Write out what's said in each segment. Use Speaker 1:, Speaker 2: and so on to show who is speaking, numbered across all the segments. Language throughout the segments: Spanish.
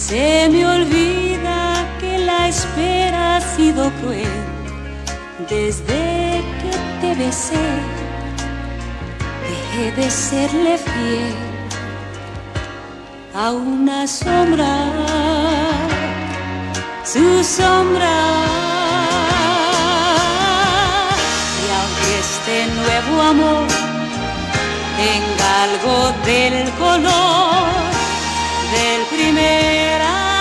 Speaker 1: Se me olvida que la espera ha sido cruel. Desde que te besé, dejé de serle fiel a una sombra, su sombra. Y aunque este nuevo amor tenga algo del color del primer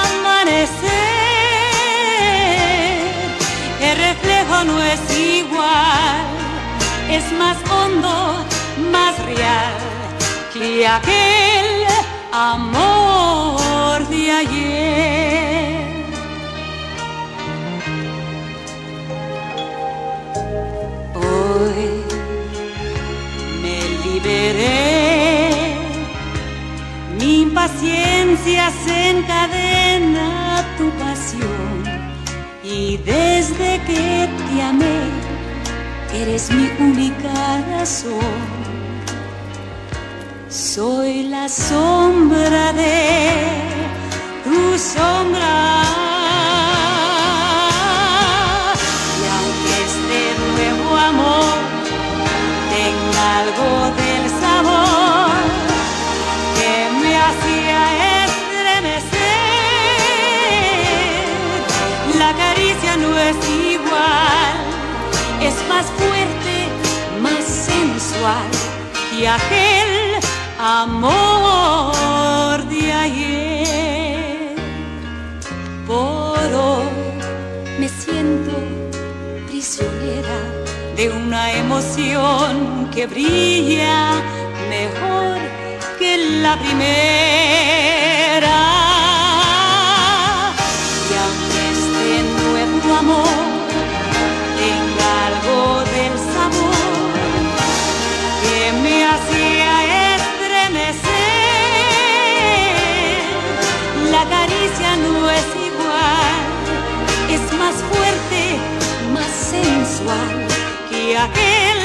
Speaker 1: amanecer, el reflejo no es igual, es más hondo, más real que aquel amor de ayer. Hoy me liberé, mi impaciencia se encadena a tu pasión, y desde que te amé, eres mi única razón. Soy la sombra de tu sombra. Y aunque este nuevo amor tenga algo del sabor que me hacía estremecer, la caricia no es igual, es más fuerte, más sensual que aquel amor de ayer. Por hoy me siento prisionera de una emoción que brilla mejor que la primera. Y aunque este nuevo amor tenga algo del sabor que me hacía estremecer, la caricia no es igual, es más fuerte, más sensual que aquel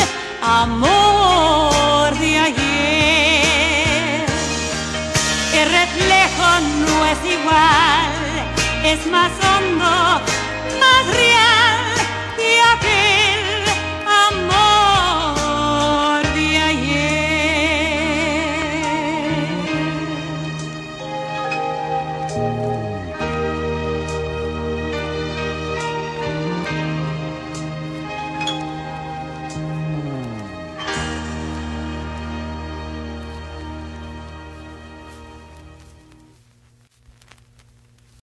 Speaker 1: amor de ayer. El reflejo no es igual, es más hondo, más real que aquel amor de ayer.